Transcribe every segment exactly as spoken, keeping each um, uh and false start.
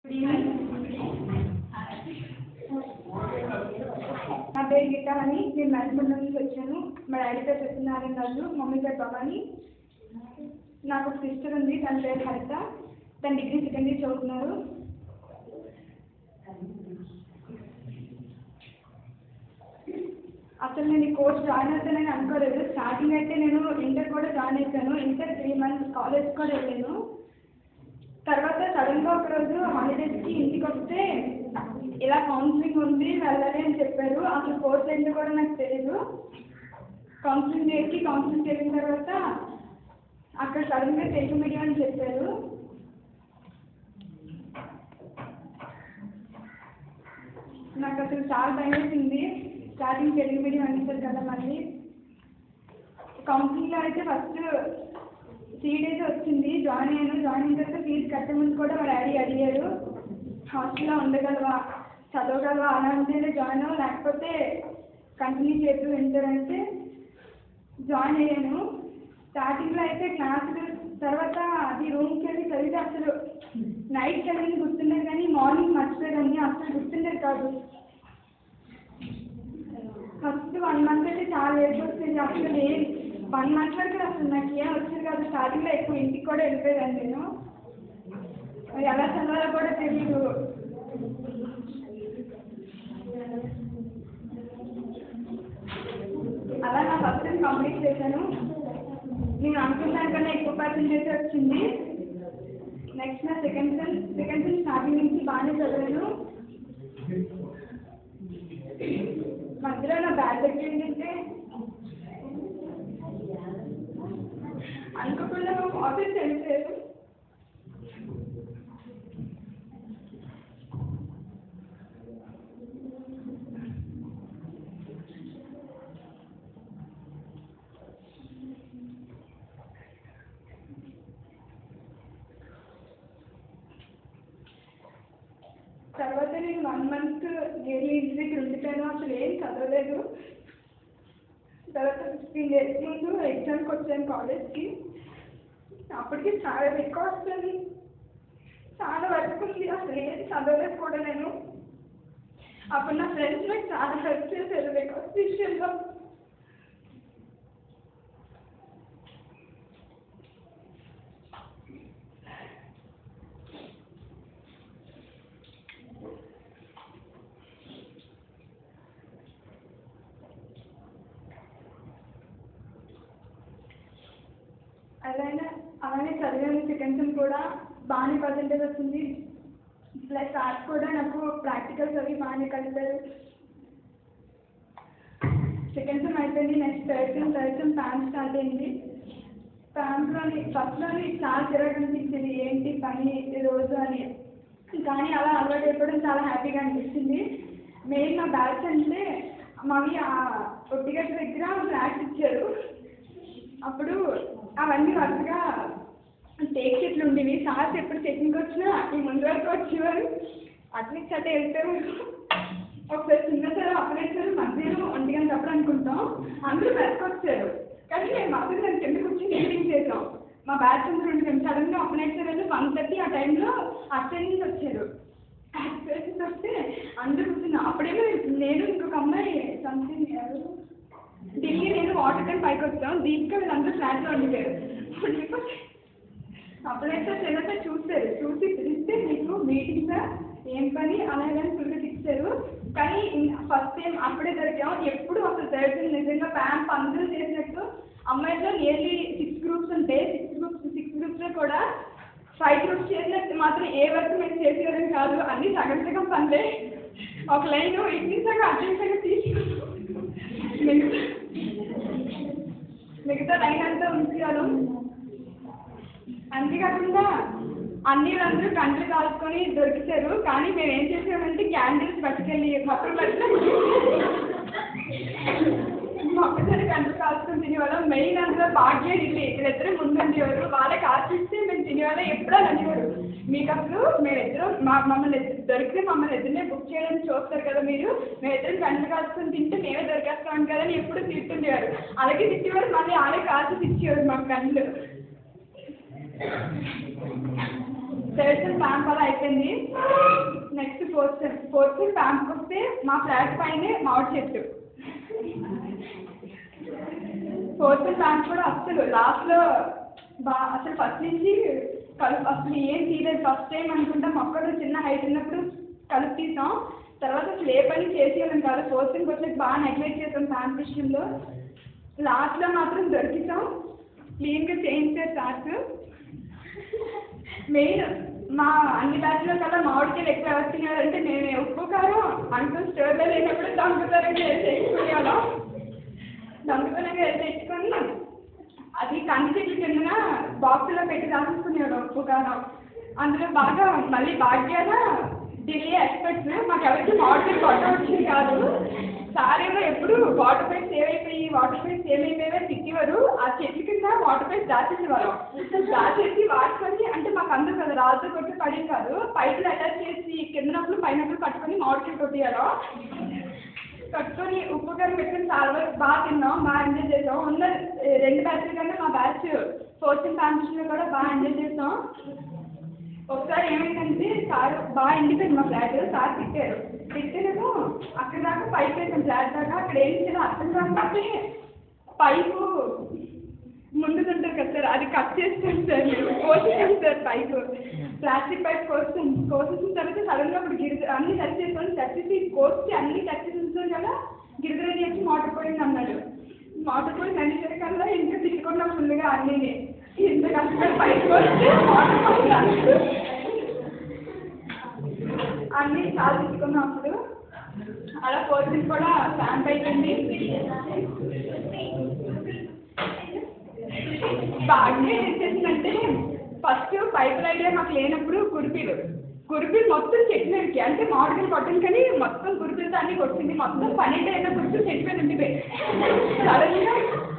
నా పేరు గీత అని నేను నల్గొండ నుంచి వచ్చాను. మా డాడీ పేరు సత్యనారాయణ గారు, మమ్మీ పేరు భవాని. నాకు ఒక సిస్టర్ ఉంది, తన పేరు హరిత. తన డిగ్రీ సెకండ్ ఇయర్ చదువుతున్నారు. అసలు నేను ఈ కోర్స్ జాయిన్ అవుతానని అనుకోలేదు. స్టార్టింగ్ అయితే నేను ఇంటర్ కూడా జాయిన్ అవుతాను. ఇంటర్ త్రీ మంత్స్ కాలేజ్ కూడా వెళ్ళాను. తర్వాత సడన్గా ఒకరోజు హాలిడేస్కి ఇంటికి వస్తే ఇలా కౌన్సిలింగ్ ఉంది, వెళ్ళాలి అని చెప్పారు. అసలు కోర్స్ ఏంటో కూడా నాకు తెలియదు. కౌన్సిలింగ్ డేట్కి కౌన్సిలింగ్ చేసిన తర్వాత అక్కడ సడన్గా తెలుగు మీడియం అని చెప్పారు. నాకు అసలు చాలా భయం వేసింది. స్టార్టింగ్ తెలుగు మీడియం అనిపించారు కదా. మళ్ళీ కౌన్సిలింగ్లో అయితే ఫస్ట్ త్రీ డేస్ వచ్చింది, జాయిన్ అయ్యాను. జాయిన్ అయిన తర్వాత ఫీజు కట్టమని కూడా మా డాడీ అడిగారు. హాస్టల్లో ఉండగలవా, చదవగలవా, అలా ఉంటేనే జాయిన్ అవ్వ, లేకపోతే కంటిన్యూ చేస్తూ వింటారంటే జాయిన్ అయ్యాను. స్టార్టింగ్లో అయితే క్లాసులు, తర్వాత అది రూమ్కి వెళ్ళి చదివితే అసలు నైట్ చదివింది గుర్తుండేది కానీ మార్నింగ్ మర్చిపోయేదాన్ని, అసలు గుర్తుండేది కాదు. ఫస్ట్ వన్ మంత్ అయితే చాలా లేట్ వస్తుంది. అసలు లేదు, వన్ మంత్ వరకు అసలు నాకు ఏం వచ్చేది కాదు. స్టార్టింగ్లో ఎక్కువ ఇంటికి కూడా వెళ్ళిపోయేదాన్ని నేను. ఎలా చదవాలో కూడా తెలియదు. అలా నా ఫస్ట్ టైం కంప్లీట్ చేశాను. నేను అనుకున్న దానికన్నా ఎక్కువ పర్సెంటేజ్ వచ్చింది. నెక్స్ట్ నా second sem second sem starting నుంచి బాగానే చదివాను. మధ్యలో నా బ్యాడ్ దగ్గర ఏంటంటే అనుకోకుండా ఆఫీస్ వెళ్ళిపోయారు. తర్వాత నేను వన్ మంత్ డైలీ ఇంటి దగ్గర ఉండిపోయాను. అసలు ఏం చదవలేదు. తర్వాత ఫిఫ్టీన్ డేస్ ముందు ఎగ్జామ్కి వచ్చాను కాలేజ్కి. అప్పటికి చాలా రికార్డ్స్ అని చాలా వర్క్ ఉంది. అసలు ఏం చదవలేదు కూడా నేను. అప్పుడు నా ఫ్రెండ్స్ నాకు చాలా హెల్ప్ చేశారు రికార్డ్స్ విషయంలో. అలానే అలానే చదివాను. సెకండ్ సెమ్ కూడా బాగానే పర్సెంటేజ్ వచ్చింది. ప్లస్ ఆర్ట్స్ కూడా నాకు ప్రాక్టికల్స్ అవి బాగానే కలిపారు. సెకండ్ సెమ్ అయిపోయింది. Next third sem third sem ప్యాన్ స్టార్ట్ అయింది. ప్యాన్లోని ఫస్ట్లోని చాలా చిరాకు అనిపించింది, ఏంటి పని రోజు అని. కానీ అలా అలవాటు అయిపోవడం చాలా హ్యాపీగా అనిపించింది. మెయిన్ మా బ్యాచ్ అంటే మమ్మీ ఆ ఒట్టిగట్టు దగ్గర ఫ్లాట్స్ ఇచ్చారు. అప్పుడు అవన్నీ వరుసగా టేక్ చెట్లు ఉండేవి. సార్స్ ఎప్పుడు చెట్నికి వచ్చినా ఈ ముందు వరకు వచ్చేవారు. అట్లీస్ట్ అట్టే వెళ్తారు. ఒకసారి చిన్న సార్ అప్పుడైతే సార్ మధ్యాహ్నం ఒంటి గంట అప్పుడు అనుకుంటాం అందరూ బయటకు వచ్చారు. కానీ మేము మాత్రం దాన్ని కిందకు వచ్చి మీటింగ్ చేసాం. మా బ్యాచ్ అందరూ ఉంటాం. సడన్గా అప్పుడైతే సార్ వన్ థర్టీ ఆ టైంలో అటెండెన్స్ వచ్చారు. అటెండెన్స్ వస్తే అందరూ కూర్చున్నాం. అప్పుడేమో నేను ఇంకొక అమ్మాయి సంథింగ్ ఎవరు ఢిల్లీ నేను వాటర్ టైం పైకి వచ్చాం. దీపిక వీళ్ళందరూ ఫ్లాట్లో ఉండిపోయారు. ఉండిపోతే అప్పుడైతే చిన్నతో చూస్తారు. చూసి పిలిస్తే మీకు మీటింగ్ ఏం పని అలాగని ఫుల్గా తిప్పారు. కానీ ఫస్ట్ టైం అప్పుడే దొరికాం. ఎప్పుడు అసలు థర్డ్ నిజంగా ప్యాంప్ అందరూ చేసినట్టు అమ్మాయిలో నియర్లీ సిక్స్ గ్రూప్స్ ఉంటాయి. సిక్స్ గ్రూప్స్ సిక్స్ గ్రూప్స్లో కూడా ఫైవ్ గ్రూప్స్ చేసినట్టు మాత్రం ఏ వర్క్ మేము చేసేయడం కాదు. అన్నీ సగం సగం పనులే. ఒక లైన్ ఇన్ని సగం అన్ని సగం తీసుకున్నాం. మిగతా మిగతా లైన్ అంతా ఉంచారు. అంతేకాకుండా అన్ని అందరూ కంట్లు కాల్చుకొని దొరికితారు. కానీ మేము ఏం చేసామంటే క్యాండిల్స్ పట్టుకెళ్ళి మొత్తం పట్ల ఒక్కసారి కంట్లు కాల్చుకొని తినేవాళ్ళం. మెయిన్ అందులో భాగ్య ఇల్లు ఇద్దరిద్దరే ముందుండేవారు. వాళ్ళకి ఆశిస్తే మేము తినేవాళ్ళం. ఎప్పుడో అనేవారు, మీకు అసలు మేమిద్దరం మా మమ్మల్ని దొరికితే మమ్మల్ని ఇద్దరినే బుక్ చేయడానికి చూస్తారు కదా మీరు, మేమిద్దరం కంట్లు కాల్చుకొని తింటే మేమే దొరికేస్తాం కదా అని ఎప్పుడు తిట్టుండేవారు. అలాగే తిట్టేవారు. మళ్ళీ వాళ్ళే కాల్చి తిట్టేవారు మాకు కంట్లు. థర్డ్ సెమ్ ప్యాంప్ అలా అయిపోయింది. Next fourth sem fourth sem ప్యాంప్కి వస్తే మా ఫ్లాట్ పైనే మామిడి చెట్టు. ఫోర్త్ సెమ్ ప్యాంప్ కూడా అసలు లాస్ట్లో బా అసలు ఫస్ట్ నుంచి కలుపు అసలు ఏం తీయలేదు. ఫస్ట్ టైం అనుకుంటా మొక్కలు చిన్న హైట్ ఉన్నప్పుడు కలుపు తీసాం. తర్వాత అసలు ఏ పని చేసేయాలని కాదు. ఫోర్త్ సెమ్కి వచ్చేసి బాగా నెగ్లెక్ట్ చేసాం ప్యాంప్ విషయంలో. లాస్ట్లో మాత్రం దొరికిసాం, క్లీన్గా చేయించారు సార్స్. మెయిన్ మా అన్ని బ్యాచ్లో కల్లా మామిడికాయలు ఎక్కువ ఎవరు తినేవారంటే మేము ఉప్పు కారం అంటూ స్టోర్లో లేనప్పుడు దొంగతనంగా వెళ్ళి తెచ్చుకునేవాళ్ళం. దొంగతనంగా వెళ్ళి తెచ్చుకొని అది కంది చెట్ల కిందన బాక్సులో పెట్టి దాచుకునేవాళ్ళం ఉప్పు కారం. అందులో బాగా మళ్ళీ భాగ్యాన ఢిల్లీ ఎక్స్పర్ట్స్ మాకు ఎవరికి మామిడికాయలు కొట్ట వచ్చింది కాదు. సారేమో ఎప్పుడు వాటర్ పైప్ సేవ్ అయిపోయి వాటర్ పైప్ సేవ్ అయిపోయావే తిట్టేవారు. ఆ చెట్ల కింద వాటర్ పైప్ దాచేసేవారు. దాచేసి వాడుకొని అంటే మాకు అందరూ కదా రాజు కొట్టి పడేది కాదు, పైపులు అటాచ్ చేసి కిందనప్పుడు పైనప్పుడు కట్టుకొని మామిడికాయలు కొట్టేయాలి. కట్టుకొని ఉప్పు కారం పెట్టుకొని చాలా వరకు బాగా తిన్నాం, బాగా ఎంజాయ్ చేసాం. ఉన్న రెండు బ్యాచ్ల కన్నా మా బ్యాచ్ ఫోర్త్ సెమ్ కాంపిటీషన్లో కూడా బాగా ఎంజాయ్ చేసాం. ఒకసారి ఏమైందంటే సార్ బాగా ఎండిపోయింది మా ఫ్లాట్. సార్ తిట్టారు. తిట్టారేమో అక్కడ దాకా పైప్ వేసాం ఫ్లాట్ దాకా. అక్కడ ఏం చేయాలో అర్థం కాకపోతే పైపు ముందుకుంటారు కదా సార్, అది కట్ చేస్తాను సార్ మేము కోసేసాం సార్. పైపు ప్లాస్టిక్ పైప్ కోస్తాం. కోసేసిన తర్వాత సడన్గా అప్పుడు గిరిజ అన్నీ టచ్ చేసుకొని టచ్ చేసి కోసి అన్నీ టచ్ చేసి ఉంచారు కదా. గిరిజరెడ్డి వచ్చి మోటార్ పోయింది అన్నాడు. మోటార్ పోయింది అనేసరికల్లా ఇంకా తిట్టుకున్నాం ఫుల్గా అన్నీ. ఇంత కష్టపడి పైకి వస్తే మోటార్ పోయింది అన్నీ చాలా తిట్టుకున్నాం అప్పుడు. అలా కోర్సులు కూడా ప్యాంప్ అయిపోయింది. బాగా ఏం చేసిందంటే ఫస్ట్ పైపుల ఐడియా మాకు లేనప్పుడు కురిపీలు కురిపీలు మొత్తం చెట్టు మీదకి అంటే మామిడికాయలు కొట్టింది కానీ మొత్తం కురిపీలతో అన్నీ కొట్టింది. మొత్తం పన్నెండు అయినా కురిపీలు చెట్టు మీద ఉండిపోయి సడన్గా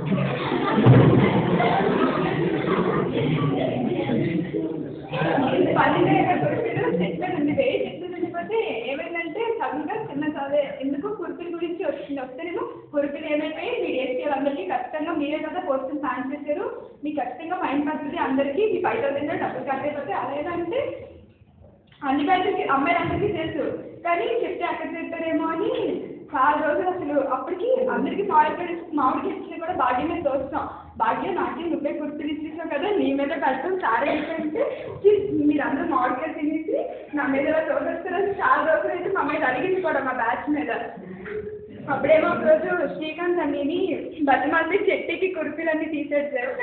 పన్నెండు అయినా కురిపీలు చెట్టు మీద ఉండిపోయి చెట్టు ఉండిపోతే ఏమైందంటే సడన్గా చిన్న చదివే ఎందుకు కురిపీల గురించి వచ్చింది. వస్తేనేమో కురిపీలు ఏమైపోయి మీరు వేసేయాలి అందరికీ ఖచ్చితంగా మీరే కదా పోస్టుని ప్లాన్ చేశారు, మీకు ఖచ్చితంగా ఫైన్ పడుతుంది, అందరికీ మీ ఫైవ్ థౌసండ్ డబ్బులు కట్టేపోతే అలాగంటే అన్ని బ్యాచ్లకి అమ్మాయిలందరికీ తెలుసు కానీ చెప్తే అక్కడ చెప్తారేమో అని చాలా రోజులు అసలు అప్పటికి అందరికీ మామిడికాయ మామిడికాయ ఇచ్చిన కూడా భాగ్యం మీద తోస్తాం. భాగ్యం నాకే నువ్వే కుర్తులు ఇచ్చేసావు కదా నీ మీద కట్టడం సారే ఏంటంటే మీరు అందరూ మామిడికాయ తినేసి నా మీద ఎలా తోసేస్తారని చాలా రోజులు అయితే మా మీద అడిగింది కూడా మా బ్యాచ్ మీద. అప్పుడేమో ఒక రోజు శ్రీకాంత్ అన్నీని బతిమాలి చెట్టుకి కుర్పీలన్నీ తీసేసారు.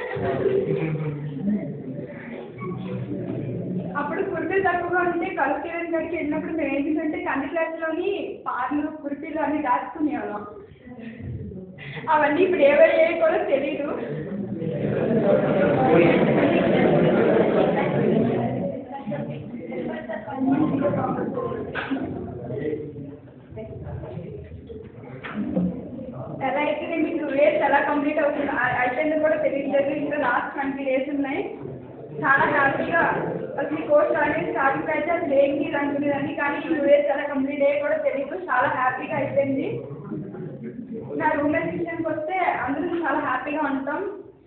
అప్పుడు కుర్పీలు తక్కువగా ఉంటే కలుపు తీయడానికి గడికి వెళ్ళినప్పుడు మేము ఏం చేసామంటే కంది క్లాస్లోని పార్లు కుర్పీలు అన్నీ దాచుకునేవాళ్ళం. అవన్నీ ఇప్పుడు ఏవయ్యాయి కూడా తెలీదు. ఎలా అయితే మీకు టూ ఇయర్స్ ఎలా కంప్లీట్ అవుతుంది అయిపోయిందో కూడా తెలియట్లేదు. ఇంకా లాస్ట్ ట్వంటీ డేస్ ఉన్నాయి. చాలా హ్యాపీగా అసలు కోర్స్ అనేది స్టార్టింగ్ అయితే అసలు ఏంటి అనుకునేదాన్ని కానీ టూ ఇయర్స్ ఎలా కంప్లీట్ అయ్యే కూడా తెలియదు. చాలా హ్యాపీగా అయిపోయింది. నా రూమ్మేట్ విషయానికి వస్తే అందరూ చాలా హ్యాపీగా ఉంటాం.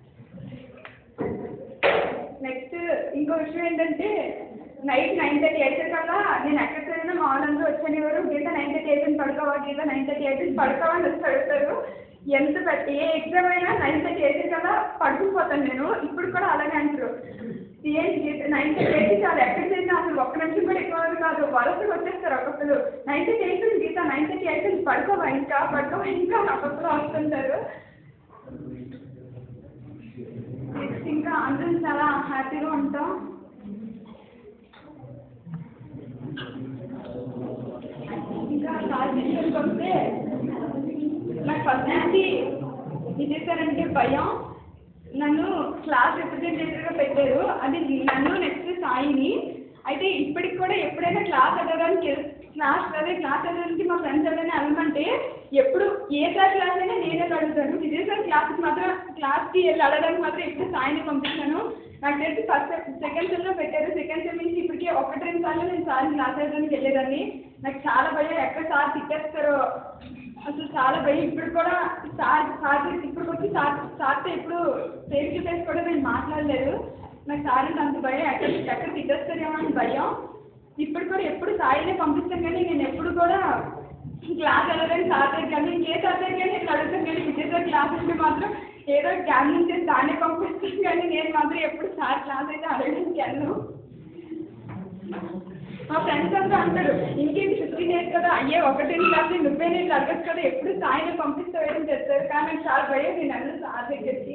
నెక్స్ట్ ఇంకో విషయం ఏంటంటే నైట్ నైన్ థర్టీ అయితే కల్లా నేను ఎక్కడికి వెళ్ళినా మా వాళ్ళందరూ వచ్చేవారు. గీత నైన్ థర్టీ అయితే పడుకోవా గీత నైన్ థర్టీ అయితే పడుకోవా అని వచ్చి అడుగుతారు. ఎంత పెట్టి ఏ ఎగ్జామ్ అయినా నైన్ థర్టీ అయితే కదా పడుకుపోతాను నేను. ఇప్పుడు కూడా అలాగే అంటారు. ఏంటి నైన్ థర్టీ అయితే చాలా ఎక్కడికి వెళ్ళినా అసలు ఒక్క నిమిషం కూడా ఎక్కువ కాదు వరుసగా వచ్చేస్తారు. ఒక్కొక్కరు నైన్ థర్టీ అయితే గీత నైన్ థర్టీ అయితే పడుకోవా ఇంకా పడుకోవా ఇంకా ఒక్కొక్కరు వస్తుంటారు. నెక్స్ట్ ఇంకా అందరం చాలా హ్యాపీగా ఉంటాం. ఇంకా క్లాస్ విషయానికి వస్తే నాకు ఫస్ట్ నుంచి విజయసారంటే భయం. నన్ను క్లాస్ రిప్రజెంటేటివ్గా పెట్టారు. అది నన్ను నెక్స్ట్ సాయిని. అయితే ఇప్పటికి కూడా ఎప్పుడైనా క్లాస్ అడగడానికి క్లాస్ అదే క్లాస్ అడగడానికి మా ఫ్రెండ్స్ ఎవరైనా అడగమంటే ఎప్పుడు ఏ సార్ క్లాస్ అయినా నేనే అడుగుతాను. విజయ్ సార్ క్లాస్కి మాత్రం క్లాస్కి వెళ్ళి అడగడానికి మాత్రం ఎప్పుడు సాయిని పంపిస్తాను. నాకు తెలిసి ఫస్ట్ సెకండ్ సెమ్లో పెట్టారు. సెకండ్ సెమ్ నుంచి ఇప్పటికీ ఒకటి రెండు సార్లు నేను సార్ని క్లాస్ అడగడానికి వెళ్ళేదాన్ని. నాకు చాలా భయం ఎక్కడ సార్ తిట్టేస్తారో అసలు చాలా భయం. ఇప్పుడు కూడా సార్ సార్ ఇప్పుడు వచ్చి సార్ సార్తో ఇప్పుడు ఫేస్ టు ఫేస్ కూడా నేను మాట్లాడలేదు. నాకు సార్ అంత భయం ఎక్కడ ఎక్కడ తిట్టేస్తారేమో అని భయం. ఇప్పుడు కూడా ఎప్పుడు సాయినే పంపిస్తాను కానీ నేను ఎప్పుడు కూడా క్లాస్ వెళ్ళదని సార్ దగ్గర కానీ ఇంకే సార్ దగ్గర కానీ నేను అడుగుతాను కానీ విజయ్ సార్ క్లాస్ అంటే మాత్రం ఏదో క్యాన్ నుంచి దాన్నే పంపిస్తాను కానీ నేను మాత్రం ఎప్పుడు సార్ క్లాస్ అయితే అడగడానికి వెళ్ళను. మా ఫ్రెండ్స్ అంతా అంటారు ఇంకేంటి ఫిఫ్టీన్ ఇయర్స్ కదా అయ్యే ఒకటే క్లాస్ నువ్వే నేను అడగచ్చు కదా ఎప్పుడు సాయినే పంపిస్తావేమని చెప్తారు కానీ నాకు చాలా భయం నేను అన్న సార్ దగ్గరికి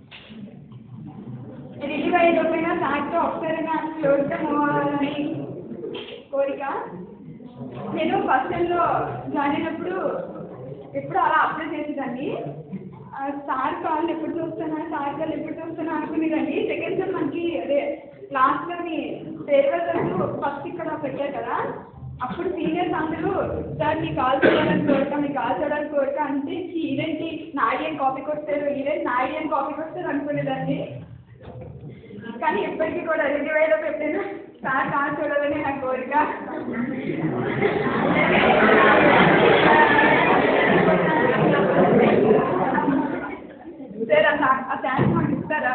రిలీవ్ అయ్యేటప్పుడైనా సార్తో ఒకసారైనా క్లోజ్గా మూవ్ అవ్వాలని కోరిక. నేను ఫస్ట్ టైంలో జాయిన్ అయినప్పుడు ఎప్పుడు అలా అప్లై చేసేదాన్ని. సార్ కాళ్ళు ఎప్పుడు చూస్తున్నా సార్ కాళ్ళు ఎప్పుడు చూస్తున్నా అనుకునేదాన్ని. సెకండ్ టైం మనకి అదే లాస్ట్లోని ఫేర్వెల్ ఫస్ట్ ఇక్కడ పెట్టారు కదా అప్పుడు సీనియర్స్ అందరూ సార్ మీ కాల్ చూడాలని కోరిక మీ కాల్ చూడాలని కోరిక అంటే ఇదేంటి నాడియన్ కాపీకి వస్తారు ఇదేంటి నాడియన్ కాపీకి వస్తారు అనుకునేదాన్ని. కానీ ఎప్పటికీ కూడా రిలీవ్ అయ్యేలో పెట్టాను సార్ కాల్ చూడాలని నా కోరిక. సార్ ఆ ఛాన్స్ మాకు ఇస్తారా?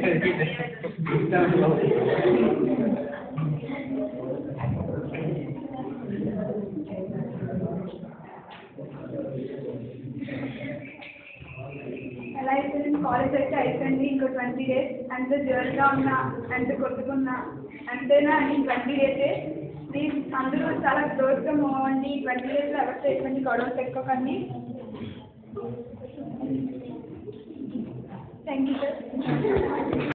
ఎలా అయిపోయింది కాలేజ్ అయితే అయిపోయింది ఇంకో ట్వంటీ డేస్ అంత జ్వరంగా ఉన్నా అంత కొట్టుకున్నా అంతేనా ఈ ట్వంటీ డేసే. ప్లీజ్ అందరూ చాలా క్లోజ్గా మూవ్ అవ్వండి. ట్వంటీ డేస్లో ఎవరితో ఎటువంటి గొడవలు పెట్టుకోకండి. Thank you sir.